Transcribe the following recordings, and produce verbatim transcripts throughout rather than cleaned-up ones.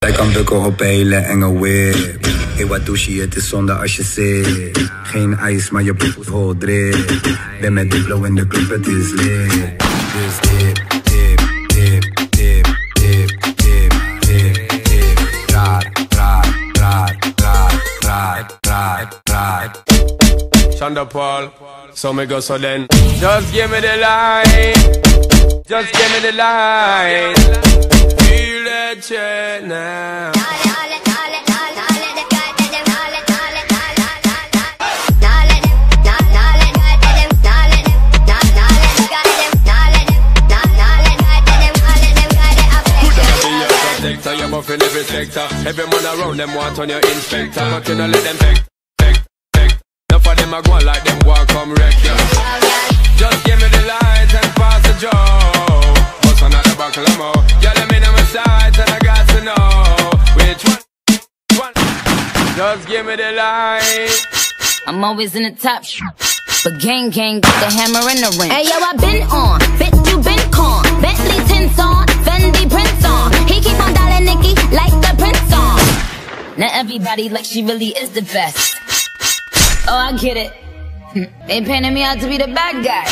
Zij kan bukken op een hele enge whip. Hey, wat douche, het is zonde als je zit. Geen ijs, maar je poep vol drip. Ben met Diplo in de club, het is lit. Dus dip, dip, dip, dip, dip, dip, dip, dip. Raar, raar, raar, raar, raar, raar, raar. Shonda Paul, so me go so then. Just give me the light, just give me the light. Feel that shit now. You're buffing every sector. Every man around them want on your inspector. But you don't let them peck, peck, peck. Enough of them a go like them walk come wreck you. Just give me the light and pass the joe. Bust another buckle of more. Yeah, let me know my sides and I got to know which one, one. Just give me the light. I'm always in the top sh but gang gang got the hammer and the ring. Hey yo, I been on, bitch you been con. Bentley tints on, Fendi prints on. He keep on dialing Nicki like the Prince on. Now everybody like she really is the best. Oh, I get it. They painted me out to be the bad guy.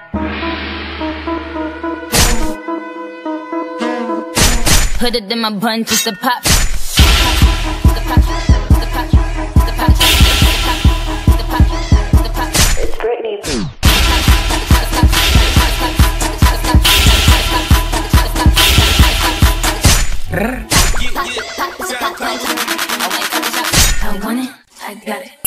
Put it in my bun just to pop. The pop, the pop, the pop, the pop, the pop. It's Britney. I want it, I got it.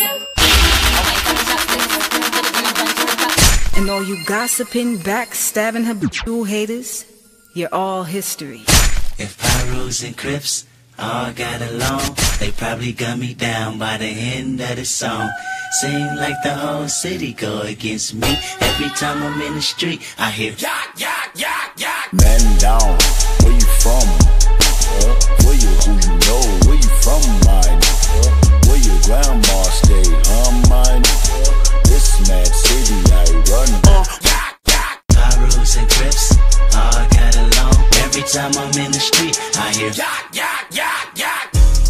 And all you gossiping, backstabbing, habitual haters, you're all history. If Pyros and Crips all got along, they probably gun me down by the end of the song. Seem like the whole city go against me. Every time I'm in the street, I hear yak, yak, yak, yak. Man down, where you from? Uh, where you, who you know? Where you from, mine? Uh, where your grandma stay, huh, mine? This mad city I run. Uh, yak, yak. Pyros and Crips all got along. Every time I'm in the street, I hear yak, yak, yak, yak.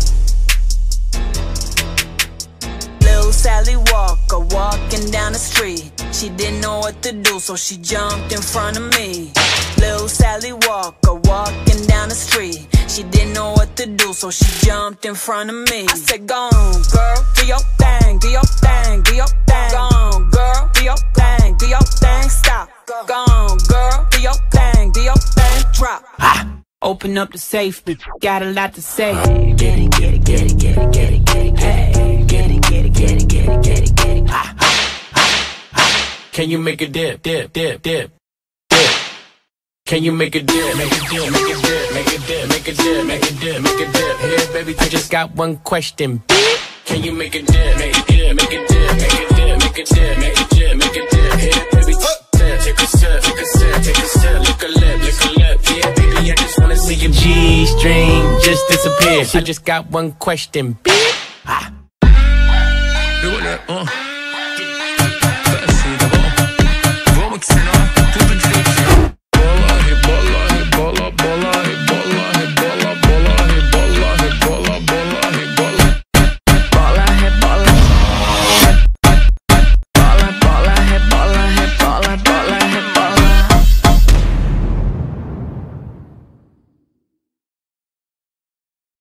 Little Sally Walker walking down the street. She didn't know what to do, so she jumped in front of me. Little Sally Walker walking down the street. She didn't know what to do, so she jumped in front of me. I said, go on, girl, do your thing, do your thing, do your thing. Go on, girl, do your thing, do your thing, stop. Go on, girl, do your thing, do your thing, drop. Ah. Open up the safe, bitch, got a lot to say. Get it, get it, get it, get it, get it, get it, hey. Get it, get it, get it, get it, get it, get it. Ah, ah, ah, ah. Can you make a dip, dip, dip, dip, dip? Can you make a dip, make a dip, make a dip, make a dip, make a dip, make a dip, make a dip? Here, baby, I just got one question. Can you make a dip, make a dip, make a dip, make a dip, make a dip, make a dip, make a dip? Here, baby, take a sip, take a sip, take a sip, lick a lip, lick a lip. Yeah, baby, I just wanna see your G-string just disappear. I just got one question. Ah. Doing that, uh.